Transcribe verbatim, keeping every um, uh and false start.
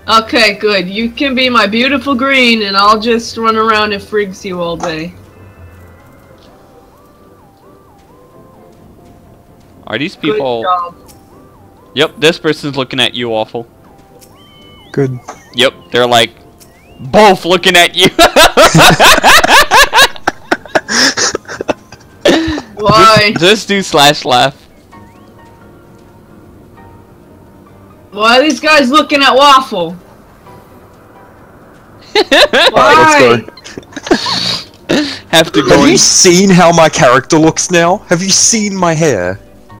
Okay, good. You can be my beautiful green, and I'll just run around and frigs you all day. Are these people... Good job. Yep, this person's looking at you, Waffle. Good. Yep, they're like, both looking at you. Why? Just, just do slash laugh. Why are these guys looking at Waffle? Why? Alright, let's go. Have to go Have in. you seen how my character looks now? Have you seen my hair?